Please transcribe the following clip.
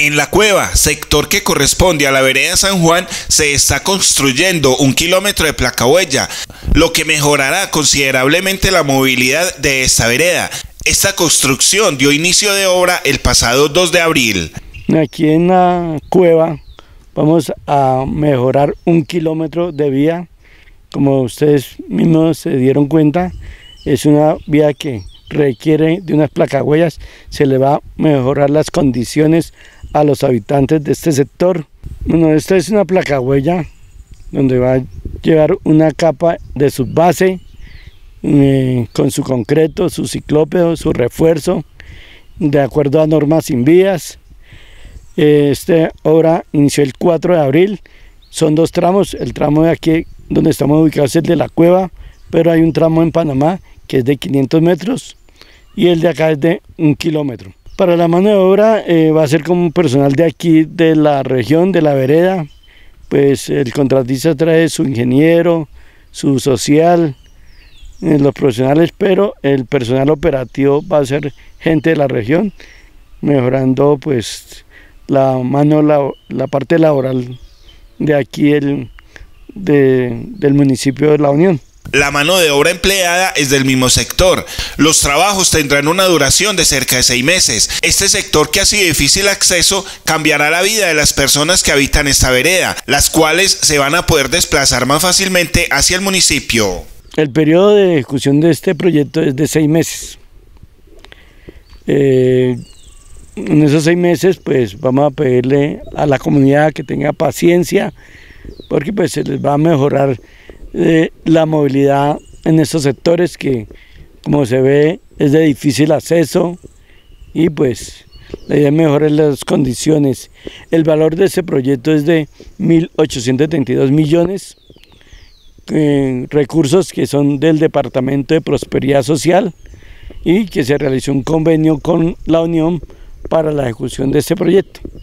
En La Cueva, sector que corresponde a la vereda San Juan, se está construyendo 1 kilómetro de placahuella, lo que mejorará considerablemente la movilidad de esta vereda. Esta construcción dio inicio de obra el pasado 2 de abril. Aquí en La Cueva vamos a mejorar 1 kilómetro de vía. Como ustedes mismos se dieron cuenta, es una vía que requiere de unas placahuellas. Se le va a mejorar las condiciones a los habitantes de este sector. Bueno, esta es una placahuella donde va a llevar una capa de subbase con su concreto, su ciclópedo, su refuerzo, de acuerdo a normas Invías. Esta obra inició el 4 de abril, son 2 tramos. El tramo de aquí donde estamos ubicados es el de La Cueva, pero hay un tramo en Panamá que es de 500 metros y el de acá es de 1 kilómetro. Para la mano de obra va a ser como personal de aquí, de la región, de la vereda. Pues el contratista trae su ingeniero, su social, los profesionales, pero el personal operativo va a ser gente de la región, mejorando pues la parte laboral de aquí del municipio de La Unión. La mano de obra empleada es del mismo sector. Los trabajos tendrán una duración de cerca de 6 meses. Este sector, que ha sido de difícil acceso, cambiará la vida de las personas que habitan esta vereda, las cuales se van a poder desplazar más fácilmente hacia el municipio. El periodo de ejecución de este proyecto es de 6 meses. En esos 6 meses pues vamos a pedirle a la comunidad que tenga paciencia, porque pues se les va a mejorar la movilidad en estos sectores que, como se ve, es de difícil acceso, y pues la idea es mejorar las condiciones. El valor de este proyecto es de 1.832 millones, recursos que son del Departamento de Prosperidad Social, y que se realizó un convenio con La Unión para la ejecución de este proyecto.